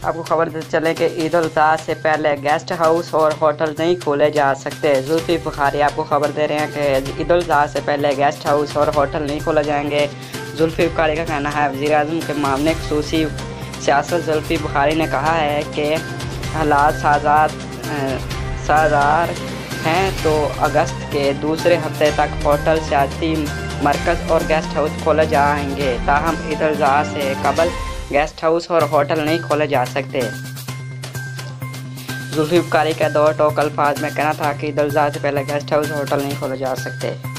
आपको खबर देते चले कि ईद उल अज़हा से पहले गेस्ट हाउस और होटल नहीं खोले जा सकते। जुल्फी बुखारी आपको खबर दे रहे हैं कि ईद उल अज़हा से पहले गेस्ट हाउस और होटल नहीं खोले जाएंगे। जुल्फी बुखारी का कहना है वज़ीर आज़म के मामले खसूसी सियासत। जुल्फी बुखारी ने कहा है कि हालात साजार हैं तो अगस्त के दूसरे हफ्ते तक होटल, सियाती मरकज़ और गेस्ट हाउस खोले जाएंगे। ताहम ईद उल अज़हा से कबल गेस्ट हाउस और होटल नहीं खोले जा सकते। जुल्फी बुखारी का दो टोक अल्फाज में कहना था कि ईद उल अज़हा से पहले गेस्ट हाउस और होटल नहीं खोले जा सकते।